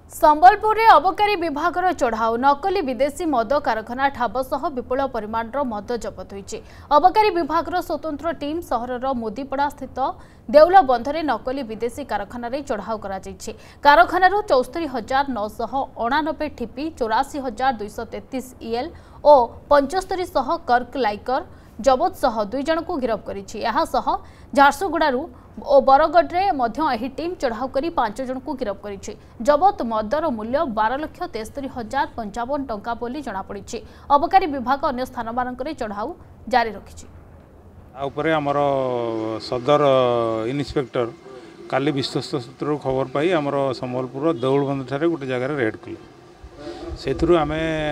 संबलपुर में अबकारी विभाग चढ़ाऊ नकली विदेशी मद कारखाना ठाब सह विपुल परिमाण मद जबत होती। अबकारी विभाग स्वतंत्र टीम सहर मुदीपड़ा स्थित देउल बंधरे नकली विदेशी कारखाना चढ़ाऊ कारखाना 74,989 ठिपी 84,233 ईएल और 75 कर्क लाइकर जबत सह 2 जन को गिरफ्त कर झारसुगुड़ू और बरगढ़ टीम चढ़ाऊ कर 5 जन को गिरफ्त कर जबत मदर मूल्य 12,63,055 टंका बोली जनापड़ी। अबकारी विभाग अन्य स्थान मानक चढ़ाऊ जारी रखी। आमर सदर इन्स्पेक्टर काली विश्वस्त सूत्र खबर पाई आमर संबलपुर देउलबंध ठारे गोटे जगह रेड कले से आम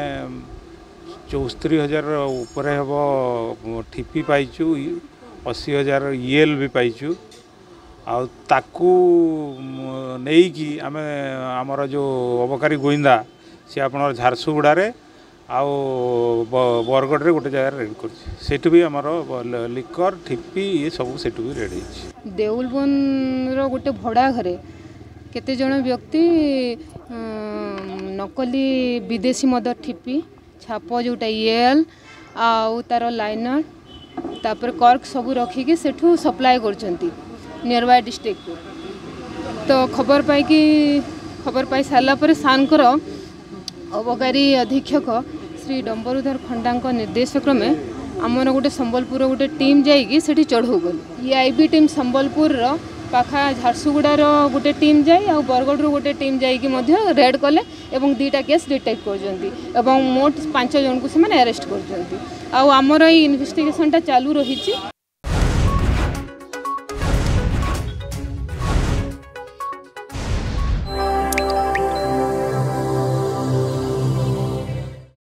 74,000 उपर हम ठिपी पाइचु 80,000 ईएल भी पाइचु आकू नहीं कि आम आमर जो अबकारी गोइंदा सी आप झारसुगुड़े आउ बरगढ़ गोटे जगह रेड कर भी आमर लिकर ठिपी ये सब से भी रेड हो। देउलबंध गोटे भड़ा घरे केते जन व्यक्ति नकली विदेशी मद ठिपी छाप जोटा ईएल आउ तार लाइनर तापर कर्क सब रखिकी सेठू सप्लाय करछंती नियर बाय डिस्ट्रिक्ट को। तो खबर पाई सारा पर सानकर अबकारी अधीक्षक श्री डंबरुधर खंडा निर्देश क्रमे आमर गोटे संबलपुर गोटे टीम जाइकी सेठी चढ़ऊ गली। आईबी टीम संबलपुर पाखा झारसुगुड़ार गोटे टीम जाए और बरगढ़ गोटे टीम जाइकी रेड कले एवं 2टा केस डिटेक्ट कर मोट 5 जन को से अरेस्ट कर। आमर ये इन्वेस्टिगेशन चालू रही।